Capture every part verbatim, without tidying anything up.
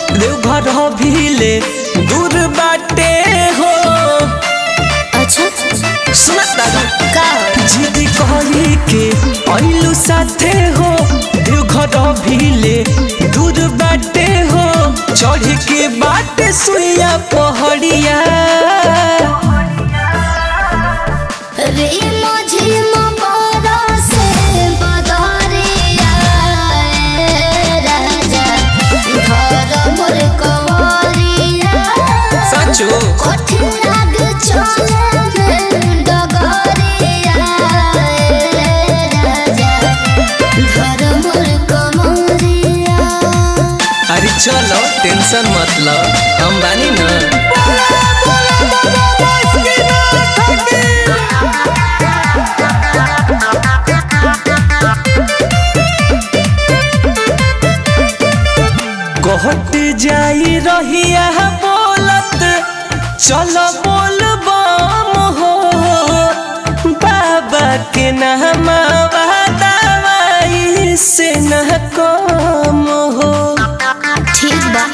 देवघर भीले दूर बाटे हो। अच्छा सुना दादा का जिद कही के आइलू साथे हो। देवघर भीले दूर बाटे हो। चढ़ के बाटे सुइया पहड़िया रे माझी मबारा से बदरिया राजा घर मोर कंवरिया सचो कठिन लाग चले डगरिया राजा घर मोर कंवरिया। अरे चलो टेंशन मत लो हम बानी ना। कहत जाई रहिया बोलत चलो बोल बम हो। बाबा के नाम दवाई से न कम हो। ठीक बा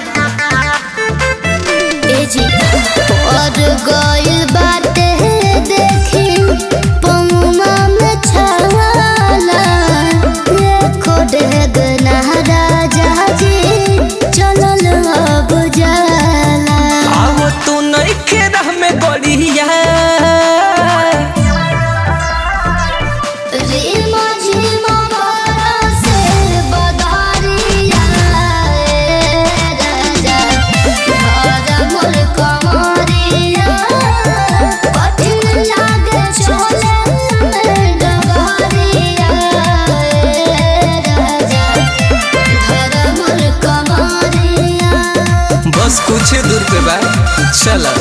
ए जी और गइल बाटे देखी पमुमा में छाला देखो डेग नहरा जहाजी चलल अब जाला। आओ तू नहीं खेरा में गड़िया रे माझी मबारा से बदरिया राजा घर मोर कंवरिया कठिन लागे चले डगरिया राजा घर मोर कंवरिया। बस कुछ दूर पे बा चलो।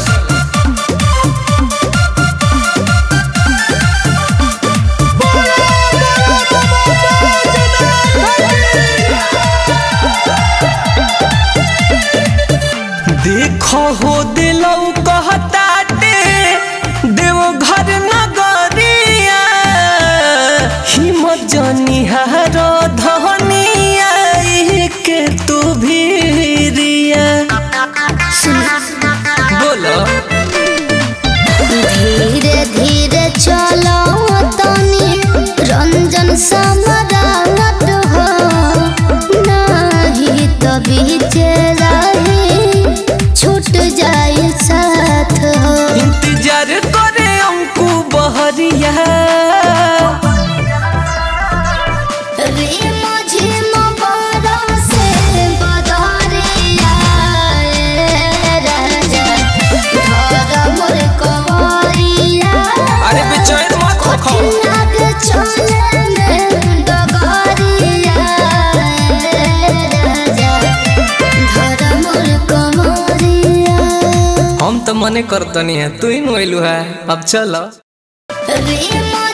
देखो हो दिलौ कहताटे देवघर नगरिया। हिम्मत जनी हार धनिया के तू भीरिया। बोलो धीरे धीरे चलो तनी रंजन समरावत हो नहीं तो बीचे रही छूट जाए साथ हो। इंतजार करे हमको बहरिया रे माझी मबारा से बदरिया राजा घर मोर कंवरिया। अरे बेचैन मत हो खो। लाग चले डगरिया राजा घर मोर कंवरिया। हम तो मने करतनी है तू ही नोइलू है अब चलो। रे